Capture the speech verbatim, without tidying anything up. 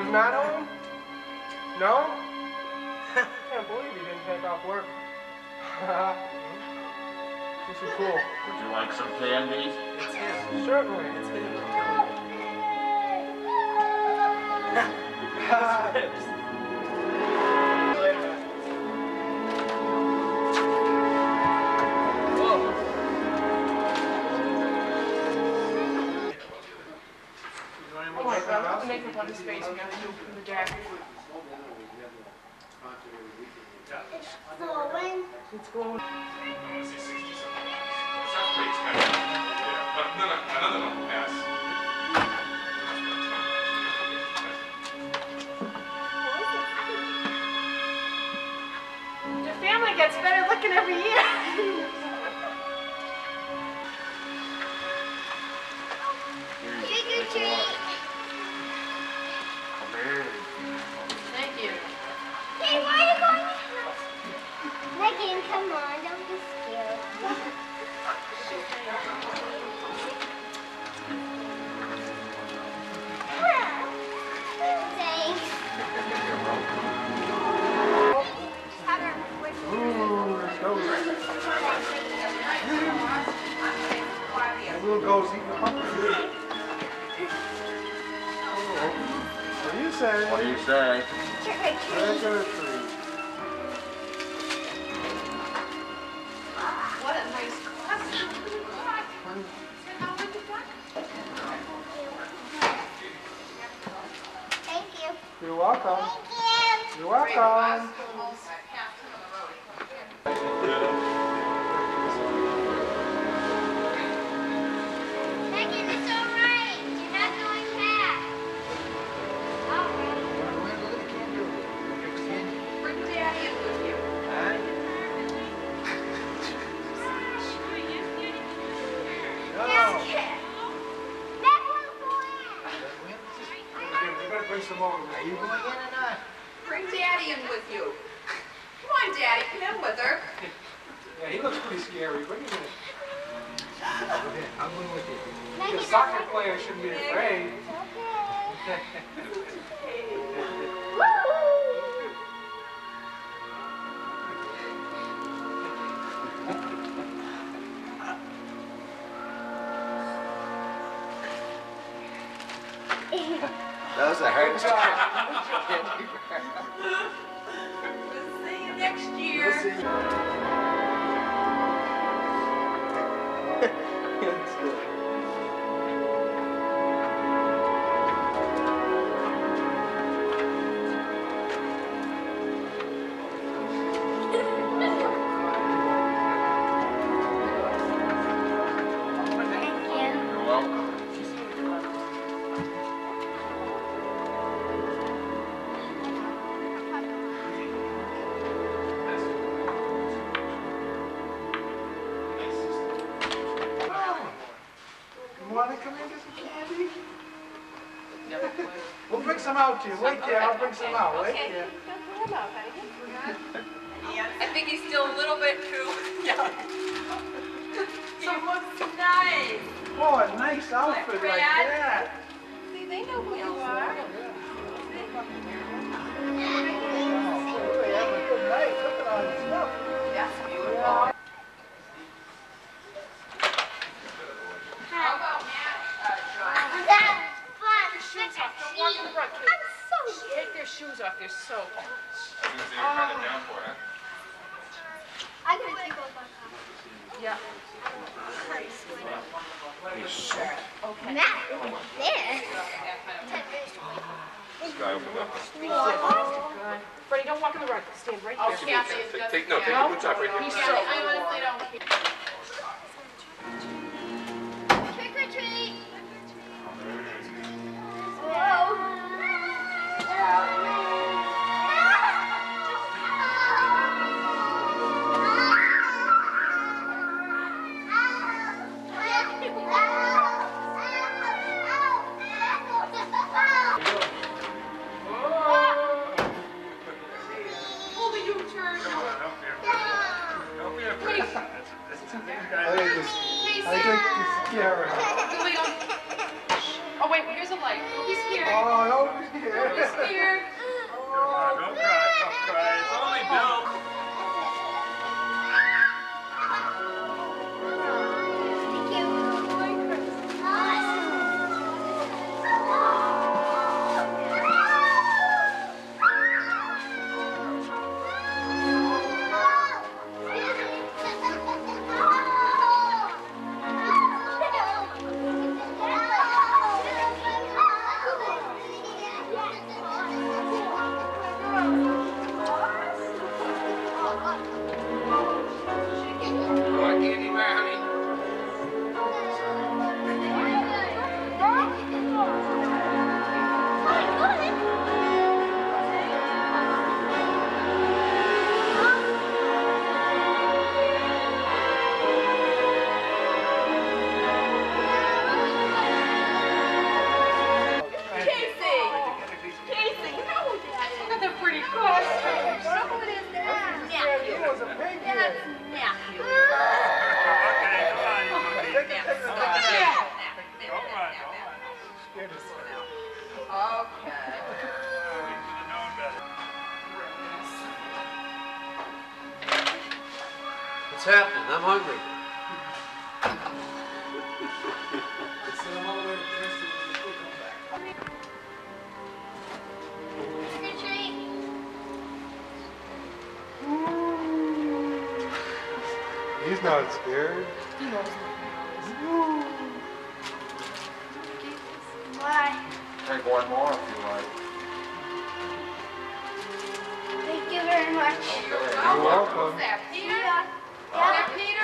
Was Matt home? No? I can't believe he didn't take off work. This is cool. Would you like some candy? It's him. Certainly. It's him. Oh my God, I have to make up on the space we got to do in the deck. It's glowing. It's glowing. I want to say sixty something. It sounds pretty expensive. Yeah, but no, no, another one has. Your family gets better looking every year. Trick or treat. Thank you. Hey, why are you going? Megan, come on, don't be scared. Thanks. Ooh, let's go. The little ghost eating the pumpkin. What do you say? What do you say? Trick or treat. Trick or treat. What a nice class. Thank you. You're welcome. Thank you. You're welcome. Megan, it's all right. You're not going back. All right. Bring Daddy in with you. No. Just kidding. Meg will go in. You better bring some over. Are you going in or not? Bring Daddy in with you. Come on, Daddy, come in with her. Yeah, he looks pretty scary. Bring him in. Okay, I'm going with you. Megan, The soccer player shouldn't be afraid. it's okay. That was a hard We'll see you next year. We'll see. That's good. Thank you. You're welcome. You want to come in and get some candy? We'll bring some out to you. Wait there, I'll bring some out. Wait there. I think he's still a little bit too young. He looks nice. Oh, a nice outfit like that. See, they know who you are. Oh, they have a good night. Look at all this stuff. That's beautiful. Yeah. How about Matt, uh, John? That fun. Shoes off. Don't walk in the front. I'm so Take their shoes off. They're soaked. I was going to say you're kind of down for it, huh? I'm gonna take off my coffee. Yeah. Okay. Matt, there. This guy opened up. Good. Freddie, don't walk in the rug. Stand right there. Take, take, no, take the boots off right here. He's so I honestly don't care. Trick or treat. Whoa. I think this, I think this scary. Oh, wait, wait, here's a light. Nobody's here. Oh, nobody's here. Nobody's here. Don't cry, don't cry. It's only Bill. What's happening? I'm hungry. He's not scared. Why? Take one more if you like. Thank you very much. You're You're welcome. Is that Peter? Yeah. Is that Peter?